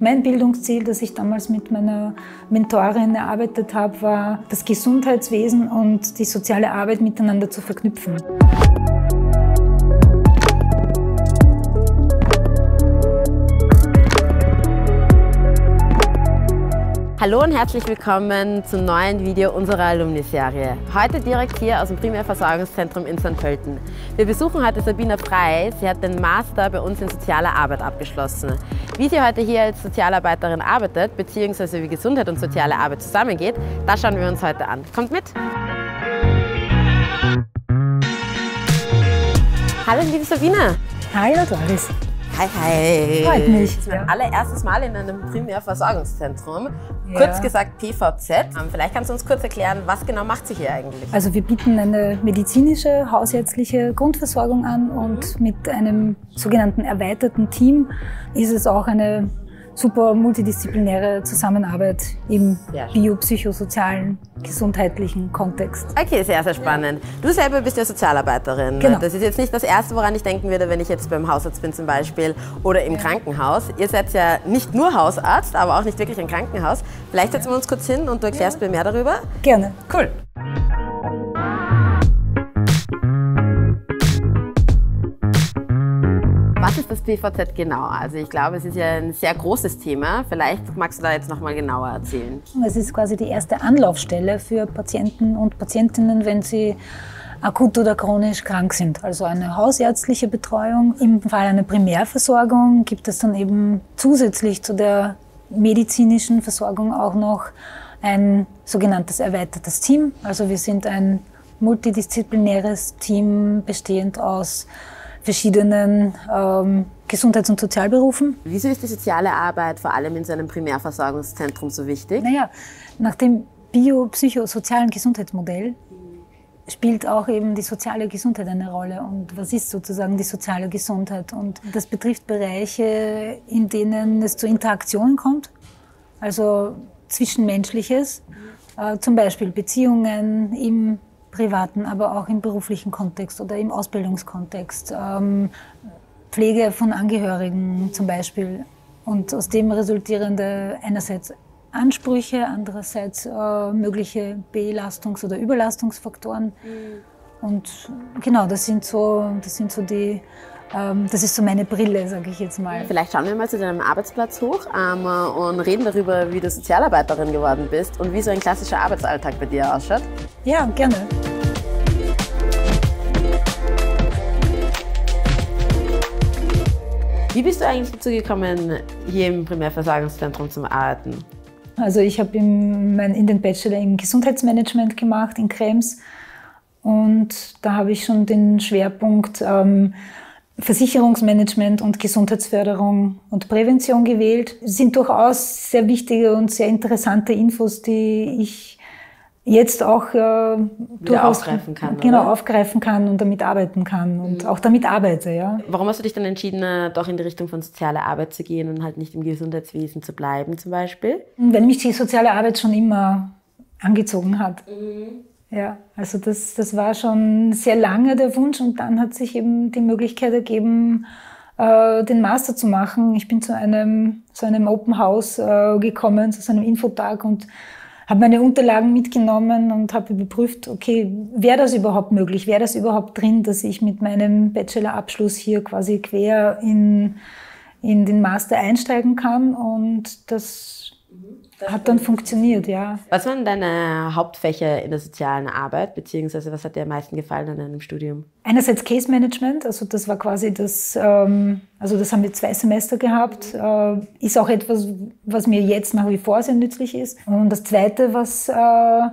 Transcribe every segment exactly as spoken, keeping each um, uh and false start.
Mein Bildungsziel, das ich damals mit meiner Mentorin erarbeitet habe, war, das Gesundheitswesen und die soziale Arbeit miteinander zu verknüpfen. Hallo und herzlich willkommen zum neuen Video unserer Alumni-Serie. Heute direkt hier aus dem Primärversorgungszentrum in Sankt Pölten. Wir besuchen heute Sabina Frey. Sie hat den Master bei uns in sozialer Arbeit abgeschlossen. Wie sie heute hier als Sozialarbeiterin arbeitet, beziehungsweise wie Gesundheit und soziale Arbeit zusammengeht, das schauen wir uns heute an. Kommt mit! Hallo liebe Sabina! Hallo Doris! Hi, hi! Freut mich. Das ist mein allererstes Mal in einem Primärversorgungszentrum. Ja. Kurz gesagt P V Z. Vielleicht kannst du uns kurz erklären, was genau macht sie hier eigentlich? Also wir bieten eine medizinische, hausärztliche Grundversorgung an und mit einem sogenannten erweiterten Team ist es auch eine super multidisziplinäre Zusammenarbeit im biopsychosozialen, gesundheitlichen Kontext. Okay, sehr, sehr spannend. Du selber bist ja Sozialarbeiterin. Genau. Das ist jetzt nicht das Erste, woran ich denken würde, wenn ich jetzt beim Hausarzt bin zum Beispiel oder im ja. Krankenhaus. Ihr seid ja nicht nur Hausarzt, aber auch nicht wirklich ein Krankenhaus. Vielleicht setzen wir uns kurz hin und du erklärst ja. mir mehr darüber. Gerne. Cool. Was ist das P V Z genau? Also ich glaube, es ist ja ein sehr großes Thema. Vielleicht magst du da jetzt noch mal genauer erzählen. Es ist quasi die erste Anlaufstelle für Patienten und Patientinnen, wenn sie akut oder chronisch krank sind. Also eine hausärztliche Betreuung. Im Fall einer Primärversorgung gibt es dann eben zusätzlich zu der medizinischen Versorgung auch noch ein sogenanntes erweitertes Team. Also wir sind ein multidisziplinäres Team bestehend aus verschiedenen ähm, Gesundheits- und Sozialberufen. Wieso ist die soziale Arbeit vor allem in so einem Primärversorgungszentrum so wichtig? Naja, nach dem biopsychosozialen Gesundheitsmodell spielt auch eben die soziale Gesundheit eine Rolle. Und was ist sozusagen die soziale Gesundheit? Und das betrifft Bereiche, in denen es zu Interaktionen kommt, also Zwischenmenschliches, äh, zum Beispiel Beziehungen im privaten, aber auch im beruflichen Kontext oder im Ausbildungskontext, ähm, Pflege von Angehörigen zum Beispiel und aus dem resultierende einerseits Ansprüche, andererseits äh, mögliche Belastungs- oder Überlastungsfaktoren. Mhm. Und genau, das sind so, das sind so die, ähm, das ist so meine Brille, sage ich jetzt mal. Vielleicht schauen wir mal zu deinem Arbeitsplatz hoch ähm, und reden darüber, wie du Sozialarbeiterin geworden bist und wie so ein klassischer Arbeitsalltag bei dir ausschaut. Ja, gerne. Wie bist du eigentlich dazu gekommen, hier im Primärversorgungszentrum zu arbeiten? Also ich habe in, in den Bachelor im Gesundheitsmanagement gemacht in Krems und da habe ich schon den Schwerpunkt ähm, Versicherungsmanagement und Gesundheitsförderung und Prävention gewählt. Das sind durchaus sehr wichtige und sehr interessante Infos, die ich jetzt auch äh, durchaus aufgreifen kann, genau, oder? aufgreifen kann und damit arbeiten kann und mhm. auch damit arbeite. Ja. Warum hast du dich dann entschieden, doch in die Richtung von sozialer Arbeit zu gehen und halt nicht im Gesundheitswesen zu bleiben zum Beispiel? Weil mich die soziale Arbeit schon immer angezogen hat. Mhm. Ja, also das, das war schon sehr lange der Wunsch und dann hat sich eben die Möglichkeit ergeben, äh, den Master zu machen. Ich bin zu einem, zu einem Open House äh, gekommen, zu so einem Infotag und habe meine Unterlagen mitgenommen und habe überprüft, okay, wäre das überhaupt möglich, wäre das überhaupt drin, dass ich mit meinem Bachelorabschluss hier quasi quer in, in den Master einsteigen kann und das hat dann funktioniert, ja. Was waren deine Hauptfächer in der sozialen Arbeit, beziehungsweise was hat dir am meisten gefallen an deinem Studium? Einerseits Case Management, also das war quasi das, ähm, also das haben wir zwei Semester gehabt, äh, ist auch etwas, was mir jetzt nach wie vor sehr nützlich ist. Und das Zweite, was äh,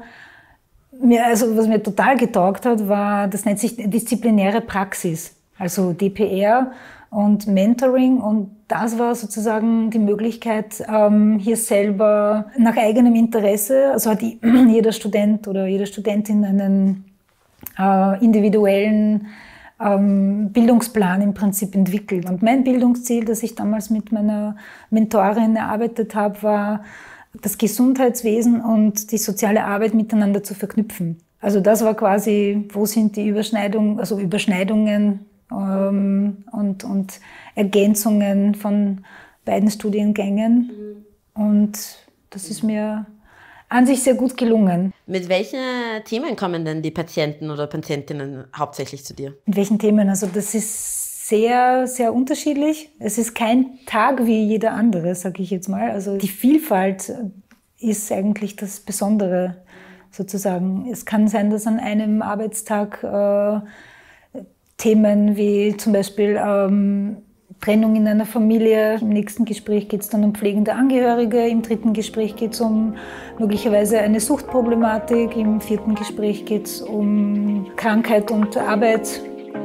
mir, also was mir total getaugt hat, war, das nennt sich disziplinäre Praxis, also D P R und Mentoring, und das war sozusagen die Möglichkeit, ähm, hier selber nach eigenem Interesse, also hat jeder Student oder jede Studentin einen äh, individuellen ähm, Bildungsplan im Prinzip entwickelt. Und mein Bildungsziel, das ich damals mit meiner Mentorin erarbeitet habe, war, das Gesundheitswesen und die soziale Arbeit miteinander zu verknüpfen. Also das war quasi, wo sind die Überschneidungen, also Überschneidungen ähm, und, und Ergänzungen von beiden Studiengängen. Mhm. Und das ist mir an sich sehr gut gelungen. Mit welchen Themen kommen denn die Patienten oder Patientinnen hauptsächlich zu dir? Mit welchen Themen? Also das ist sehr, sehr unterschiedlich. Es ist kein Tag wie jeder andere, sage ich jetzt mal. Also die Vielfalt ist eigentlich das Besondere sozusagen. Es kann sein, dass an einem Arbeitstag äh, Themen wie zum Beispiel ähm, Trennung in einer Familie, im nächsten Gespräch geht es dann um pflegende Angehörige, im dritten Gespräch geht es um möglicherweise eine Suchtproblematik, im vierten Gespräch geht es um Krankheit und Arbeit.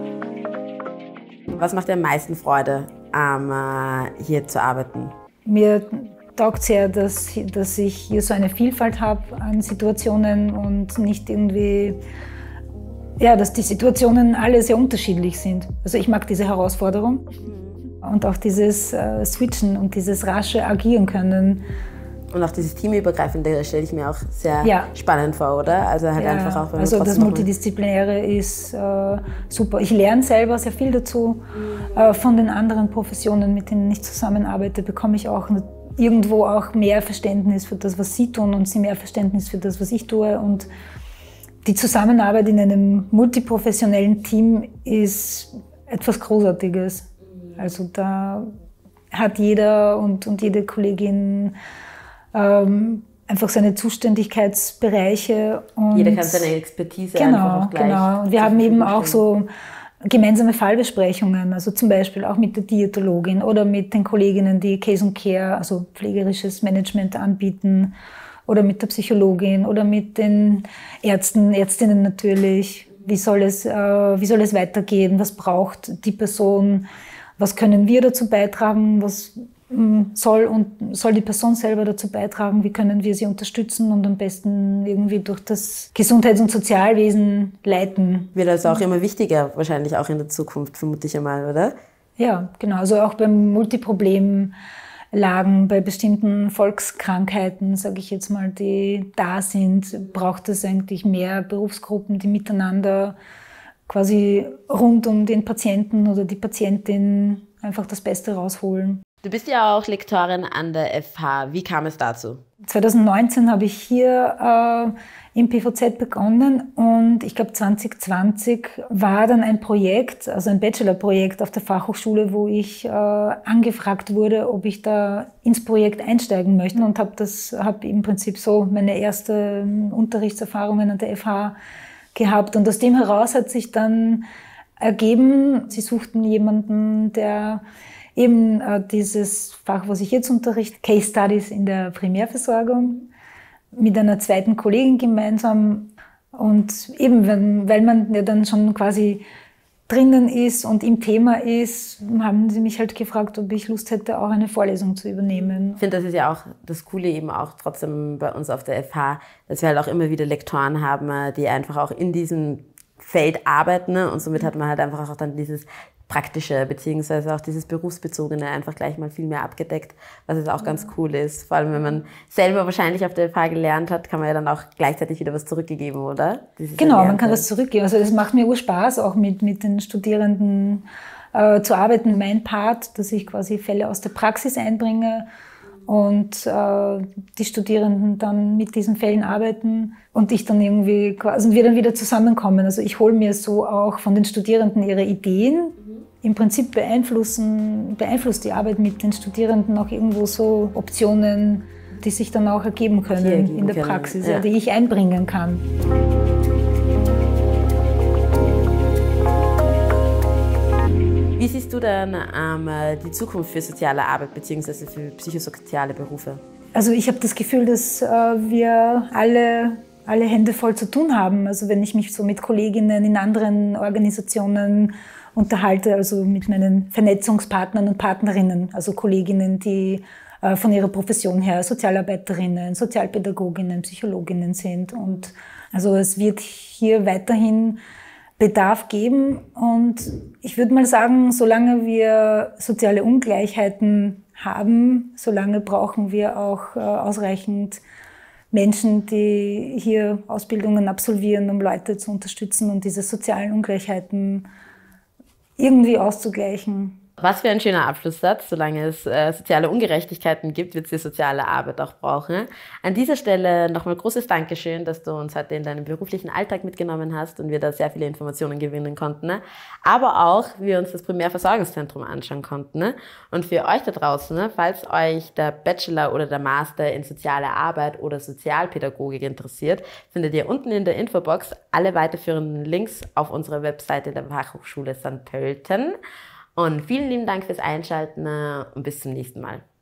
Was macht dir am meisten Freude, ähm, hier zu arbeiten? Mir taugt sehr, dass, dass ich hier so eine Vielfalt habe an Situationen und nicht irgendwie, ja, dass die Situationen alle sehr unterschiedlich sind. Also ich mag diese Herausforderung und auch dieses äh, Switchen und dieses rasche Agieren können. Und auch dieses Teamübergreifende stelle ich mir auch sehr ja. spannend vor, oder? Also halt ja, einfach auch, wenn also das Multidisziplinäre ist äh, super. Ich lerne selber sehr viel dazu. Mhm. Äh, von den anderen Professionen, mit denen ich zusammenarbeite, bekomme ich auch irgendwo auch mehr Verständnis für das, was sie tun und sie mehr Verständnis für das, was ich tue. Und die Zusammenarbeit in einem multiprofessionellen Team ist etwas Großartiges. Also da hat jeder und, und jede Kollegin ähm, einfach seine Zuständigkeitsbereiche. Und jeder kann seine Expertise genau, einfach auch gleich. Genau, und wir haben eben auch so gemeinsame Fallbesprechungen, also zum Beispiel auch mit der Diätologin oder mit den Kolleginnen, die Case und Care, also pflegerisches Management anbieten, oder mit der Psychologin oder mit den Ärzten, Ärztinnen natürlich. Wie soll es, äh, wie soll es weitergehen? Was braucht die Person? Was können wir dazu beitragen? Was mh, soll, und, soll die Person selber dazu beitragen? Wie können wir sie unterstützen und am besten irgendwie durch das Gesundheits- und Sozialwesen leiten? Wird also auch immer wichtiger, wahrscheinlich auch in der Zukunft, vermute ich einmal, oder? Ja, genau. Also auch beim Multiproblemlagen, bei bestimmten Volkskrankheiten, sage ich jetzt mal, die da sind, braucht es eigentlich mehr Berufsgruppen, die miteinander quasi rund um den Patienten oder die Patientin einfach das Beste rausholen. Du bist ja auch Lektorin an der F H. Wie kam es dazu? zwanzig neunzehn habe ich hier äh, im P V Z begonnen und ich glaube zwanzig zwanzig war dann ein Projekt, also ein Bachelorprojekt auf der Fachhochschule, wo ich äh, angefragt wurde, ob ich da ins Projekt einsteigen möchte und habe das, habe im Prinzip so meine ersten Unterrichtserfahrungen an der F H gehabt und aus dem heraus hat sich dann ergeben, sie suchten jemanden, der eben äh, dieses Fach, was ich jetzt unterrichte, Case Studies in der Primärversorgung, mit einer zweiten Kollegin gemeinsam. Und eben, wenn, weil man ja dann schon quasi drinnen ist und im Thema ist, haben sie mich halt gefragt, ob ich Lust hätte, auch eine Vorlesung zu übernehmen. Ich finde, das ist ja auch das Coole eben auch trotzdem bei uns auf der F H, dass wir halt auch immer wieder Lektoren haben, die einfach auch in diesem Feld arbeiten, und somit hat man halt einfach auch dann dieses Praktische, beziehungsweise auch dieses Berufsbezogene einfach gleich mal viel mehr abgedeckt, was es auch ganz cool ist. Vor allem, wenn man selber wahrscheinlich auf der F H gelernt hat, kann man ja dann auch gleichzeitig wieder was zurückgegeben, oder? Dieses genau, Erlernte. Man kann was zurückgeben. Also es macht mir Spaß, auch mit, mit den Studierenden äh, zu arbeiten. Mein Part, dass ich quasi Fälle aus der Praxis einbringe und äh, die Studierenden dann mit diesen Fällen arbeiten und ich dann irgendwie, also wir dann wieder zusammenkommen. Also ich hole mir so auch von den Studierenden ihre Ideen. Im Prinzip beeinflussen, beeinflusst die Arbeit mit den Studierenden auch irgendwo so Optionen, die sich dann auch ergeben können ergeben in der können. Praxis, ja. Ja, die ich einbringen kann. Wie siehst du denn ähm, die Zukunft für soziale Arbeit bzw. für psychosoziale Berufe? Also ich habe das Gefühl, dass äh, wir alle, alle Hände voll zu tun haben. Also wenn ich mich so mit Kolleginnen in anderen Organisationen unterhalte, also mit meinen Vernetzungspartnern und Partnerinnen, also Kolleginnen, die äh, von ihrer Profession her Sozialarbeiterinnen, Sozialpädagoginnen, Psychologinnen sind. Und also es wird hier weiterhin Bedarf geben. Und ich würde mal sagen, solange wir soziale Ungleichheiten haben, solange brauchen wir auch äh, ausreichend Menschen, die hier Ausbildungen absolvieren, um Leute zu unterstützen und diese sozialen Ungleichheiten irgendwie auszugleichen. Was für ein schöner Abschlusssatz. Solange es äh, soziale Ungerechtigkeiten gibt, wird es die soziale Arbeit auch brauchen. An dieser Stelle nochmal großes Dankeschön, dass du uns heute in deinen beruflichen Alltag mitgenommen hast und wir da sehr viele Informationen gewinnen konnten. Ne? Aber auch wir uns das Primärversorgungszentrum anschauen konnten. Ne? Und für euch da draußen, ne, falls euch der Bachelor oder der Master in soziale Arbeit oder Sozialpädagogik interessiert, findet ihr unten in der Infobox alle weiterführenden Links auf unserer Webseite der Fachhochschule Sankt Pölten. Und vielen lieben Dank fürs Einschalten und bis zum nächsten Mal.